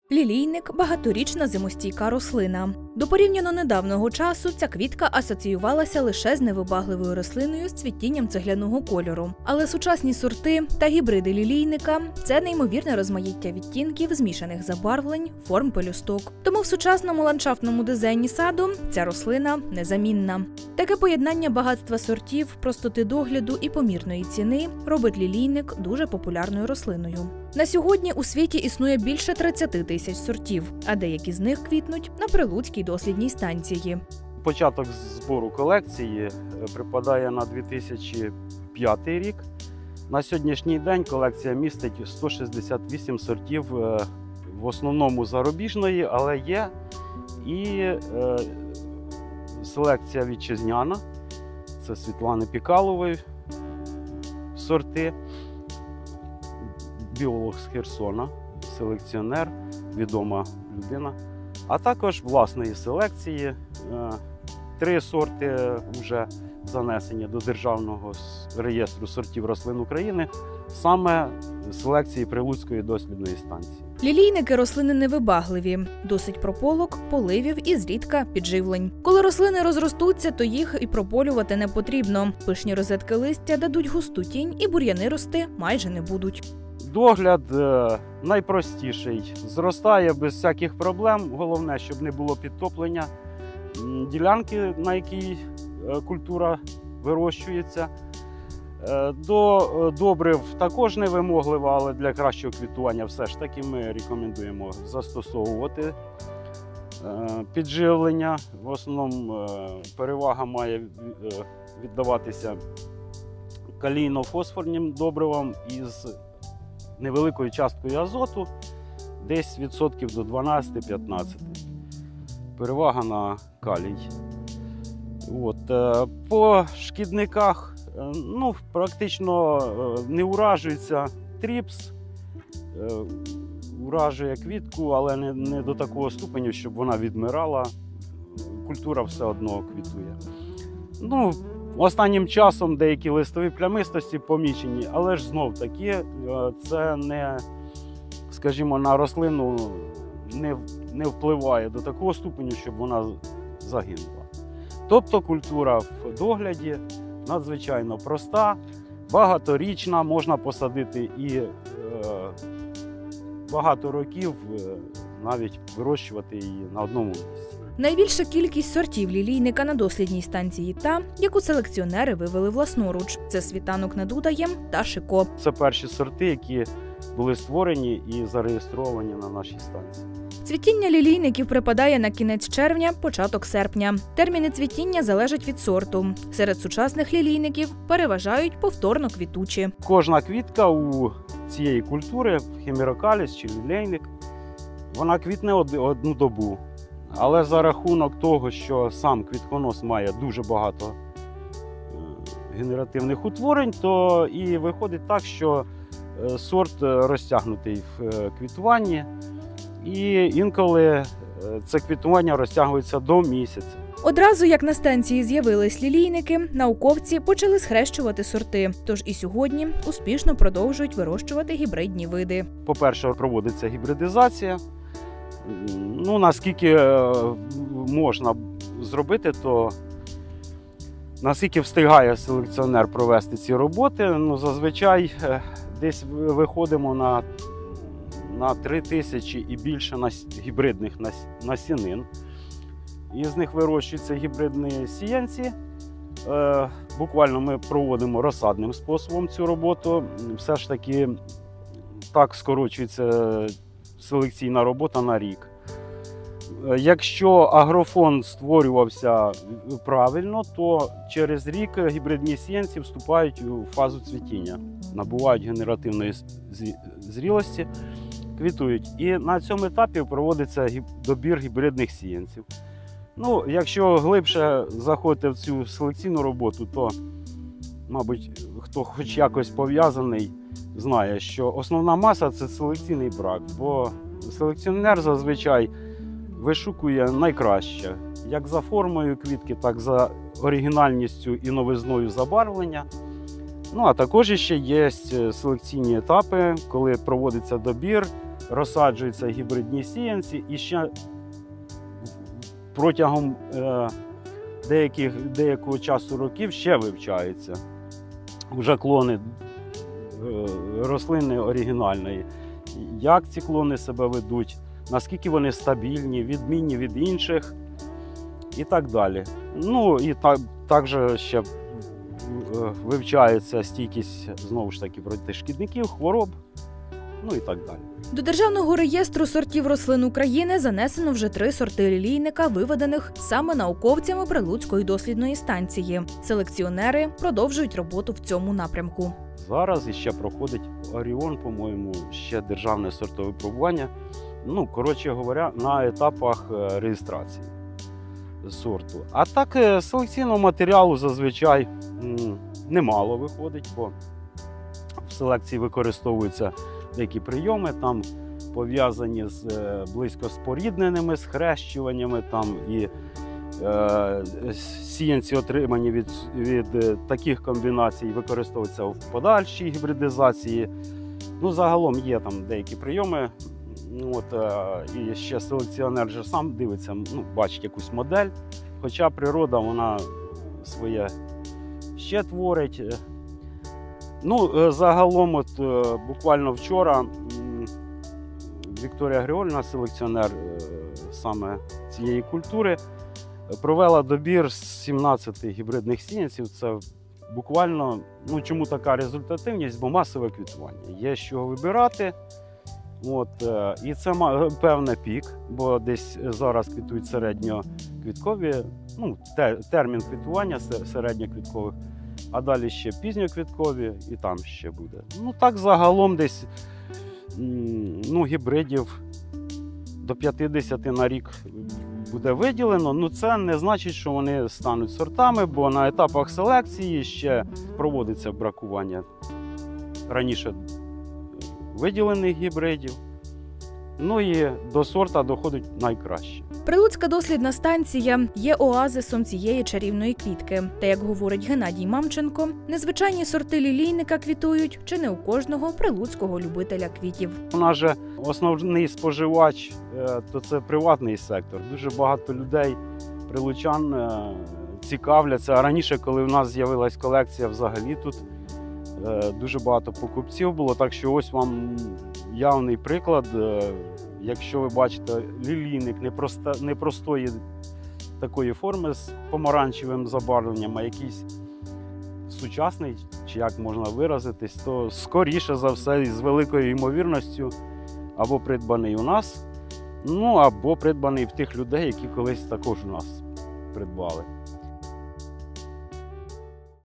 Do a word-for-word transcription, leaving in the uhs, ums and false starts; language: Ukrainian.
Лілійник – багаторічна зимостійка рослина. До порівняно недавнього часу ця квітка асоціювалася лише з невибагливою рослиною з цвітінням цегляного кольору. Але сучасні сорти та гібриди лілійника – це неймовірне розмаїття відтінків, змішаних забарвлень, форм пелюсток. Тому в сучасному ландшафтному дизайні саду ця рослина незамінна. Таке поєднання багатства сортів, простоти догляду і помірної ціни робить лілійник дуже популярною рослиною. На сьогодні у світі існує більше тридцяти тисяч сортів, а деякі з них квітнуть на Прилуцькій дослідній станції. Початок збору колекції припадає на дві тисячі п'ятий рік. На сьогоднішній день колекція містить сто шістдесят вісім сортів, в основному зарубіжної, але є і селекція вітчизняна. Це Світлани Пікалової сорти. Біолог з Херсона, селекціонер, відома людина. А також власної селекції. Три сорти вже занесені до Державного реєстру сортів рослин України, саме селекції Прилуцької дослідної станції. Лілійники – рослини невибагливі, досить прополок, поливів і зрідка підживлень. Коли рослини розростуться, то їх і прополювати не потрібно. Пишні розетки листя дадуть густу тінь і бур'яни рости майже не будуть. Догляд найпростіший. Зростає без всяких проблем. Головне, щоб не було підтоплення ділянки, на якій культура вирощується. До добрив також невимоглива, але для кращого квітування все ж таки ми рекомендуємо застосовувати підживлення. В основному перевага має віддаватися калійно-фосфорним добривам із невеликою часткою азоту, десь відсотків до дванадцяти-п'ятнадцяти. Перевага на калій. От. По шкідниках ну, практично не уражується тріпс, уражує квітку, але не, не до такого ступеню, щоб вона відмирала. Культура все одно квітує. Ну, останнім часом деякі листові плямистості помічені, але ж знов таки це не, скажімо, на рослину не, не впливає до такого ступеню, щоб вона загинула. Тобто культура в догляді надзвичайно проста, багаторічна, можна посадити і е, багато років е, навіть вирощувати її на одному місці. Найбільша кількість сортів лілійника на дослідній станції та, яку селекціонери вивели власноруч. Це світанок над Удаєм та Шико. Це перші сорти, які були створені і зареєстровані на нашій станції. Цвітіння лілійників припадає на кінець червня, початок серпня. Терміни цвітіння залежать від сорту. Серед сучасних лілійників переважають повторно квітучі. Кожна квітка у цієї культури, хімерокаліс чи лілейник, вона квітне одну добу. Але за рахунок того, що сам квітконос має дуже багато генеративних утворень, то і виходить так, що сорт розтягнутий в квітуванні. І інколи це квітування розтягується до місяця. Одразу, як на станції з'явились лілійники, науковці почали схрещувати сорти. Тож і сьогодні успішно продовжують вирощувати гібридні види. По-перше, проводиться гібридизація. Ну, наскільки можна зробити, то наскільки встигає селекціонер провести ці роботи, ну, зазвичай десь виходимо на на три тисячі і більше гібридних насінин. Із них вирощуються гібридні сіянці. Е, буквально ми проводимо розсадним способом цю роботу. Все ж таки так скорочується селекційна робота на рік. Е, якщо агрофон створювався правильно, то через рік гібридні сіянці вступають у фазу цвітіння, набувають генеративної зрілості, квітують. І на цьому етапі проводиться добір гібридних сіянців. Ну, якщо глибше заходити в цю селекційну роботу, то, мабуть, хто хоч якось пов'язаний, знає, що основна маса – це селекційний брак, бо селекціонер зазвичай вишукує найкраще, як за формою квітки, так і за оригінальністю і новизною забарвлення. Ну, а також ще є селекційні етапи, коли проводиться добір розсаджуються гібридні сіянці і ще протягом е, деяких, деякого часу років ще вивчаються вже клони е, рослини оригінальної. Як ці клони себе ведуть, наскільки вони стабільні, відмінні від інших і так далі. Ну і так, також ще вивчається стійкість, знову ж таки, проти шкідників, хвороб, ну і так далі. До Державного реєстру сортів рослин України занесено вже три сорти лілійника, виведених саме науковцями Прилуцької дослідної станції. Селекціонери продовжують роботу в цьому напрямку. Зараз іще проходить Оріон, по-моєму, ще державне сортове випробування. Ну, коротше говоря, на етапах реєстрації сорту. А так, селекційного матеріалу зазвичай немало виходить, бо в селекції використовуються деякі прийоми, там пов'язані з близько спорідненими схрещуваннями, там і е, сіянці, отримані від, від таких комбінацій, використовуються в подальшій гібридизації. Ну, загалом є там деякі прийоми. От, е, і ще селекціонер же сам дивиться, ну, бачить якусь модель, хоча природа, вона своє ще творить. Ну, загалом, от, буквально вчора Вікторія Григорівна, селекціонер саме цієї культури, провела добір з сімнадцяти гібридних сіянців. Це буквально, ну чому така результативність, бо масове квітування. Є з чого вибирати. От, і це певний пік, бо десь зараз квітують середньоквіткові, ну, термін квітування середньоквіткових, а далі ще пізньоквіткові і там ще буде. Ну так загалом десь ну, гібридів до п'ятдесяти на рік буде виділено. Ну це не значить, що вони стануть сортами, бо на етапах селекції ще проводиться бракування раніше виділених гібридів. Ну і до сорта доходить найкраще. Прилуцька дослідна станція є оазисом цієї чарівної квітки. Та, як говорить Геннадій Мамченко, незвичайні сорти лілійника квітують чи не у кожного прилуцького любителя квітів. У нас же основний споживач – то це приватний сектор. Дуже багато людей, прилучан, цікавляться. А раніше, коли в нас з'явилась колекція, взагалі тут дуже багато покупців було. Так що ось вам явний приклад. Якщо ви бачите лілійник непросто, непростої такої форми з помаранчевим забарвленням, а якийсь сучасний, чи як можна виразитись, то скоріше за все з великою ймовірністю або придбаний у нас, ну або придбаний в тих людей, які колись також у нас придбали.